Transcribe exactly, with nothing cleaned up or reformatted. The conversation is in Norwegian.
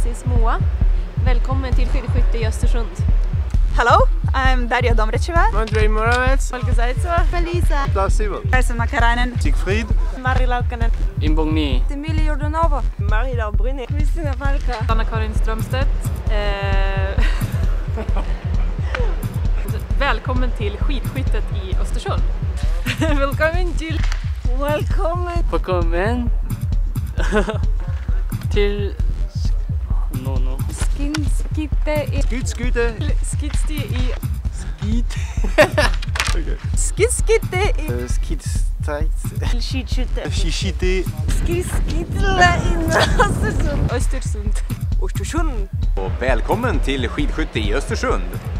Mrs Moa. Välkommen till Skidskytte i Östersund. Hello, I'm Daria Domrecheva. Andrei Moravec. Olga Zaitseva. Melisa. Lars Sivert. Elsa Makarainen. Siegfried. Mari Laukkanen. Imbogni. Emilia Jordanova. Maria Bruni. Kristina Falka. Anna-Karin Strömstedt. Eh... Välkommen till skidskyttet i Östersund. Välkommen till... Välkommen. Välkommen till... No, no. Skidskytte i... Skidskytte. Skidskytte i... Skid. Okay. Skidskytte i... Skidskytte. Skidskytte. Skidskytte. Skidskytte i Östersund. Östersund. Östersund. Och välkommen till Skidskytte i Östersund.